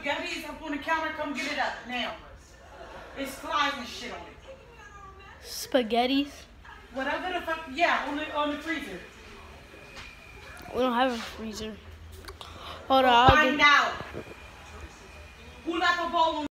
spaghetti is up on the counter. Come get it up now. It's flies and shit on it. Spaghettis? Whatever the fuck. Yeah, on the freezer. We don't have a freezer. Hold on. I'll find out. Who left a bowl on